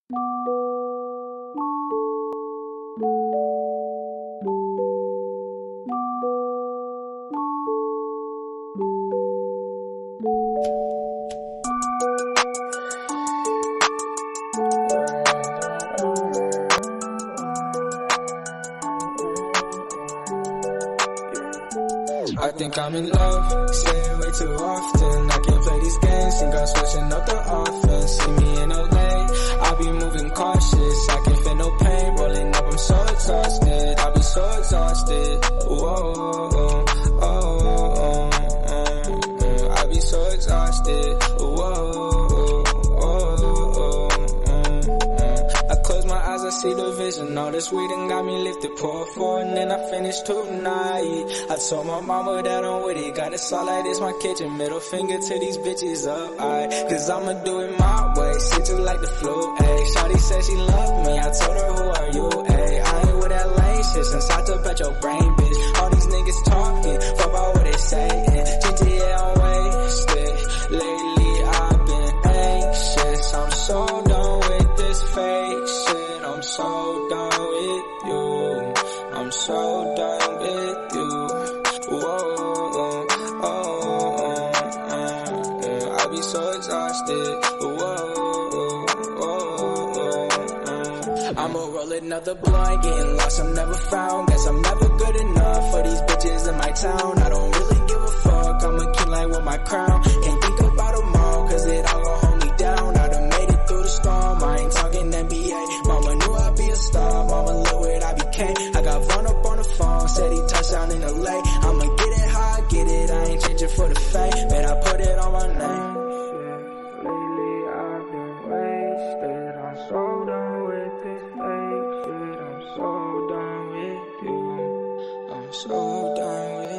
I think I'm in love, say it way too often. I can't play these games, think I'm switching up the offense. See me in LA, I'll be moving cautious. I can't feel no pain, rolling up, I'm so exhausted. I'll be so exhausted, whoa, I'll be so exhausted, I close my eyes, I see the vision. All this weed and got me lifted, pour four, and then I finish tonight. I told my mama that I'm with it, got it all like this my kitchen. Middle finger to these bitches up, cause I'ma do it my way. Shit just like the flu, ayy. Shawty said she love me, I told her who are you, ayy. I ain't with that lame shit since I took out your brain, bitch. All these niggas talking, fuck about what they saying. GTA on wasted, lately I've been anxious. I'm so done with this fake shit, I'm so done with you. I'm so done with you. I'll be so exhausted. I'ma roll another blunt, getting lost, I'm never found. Guess I'm never good enough for these bitches in my town. I don't really give a fuck, I'm a king like with my crown. Can't think about them all, cause it all gon' hold me down. I done made it through the storm, I ain't talking NBA. Mama knew I'd be a star, mama look what I became. I got Vaughn up on the phone, said he touchdown in LA. I'ma get it how I get it, I ain't changing for the fame. Man, I put it on my name. Lately I've been wasted, I'm so done with this fake shit. I'm so done with you, I'm so done with you.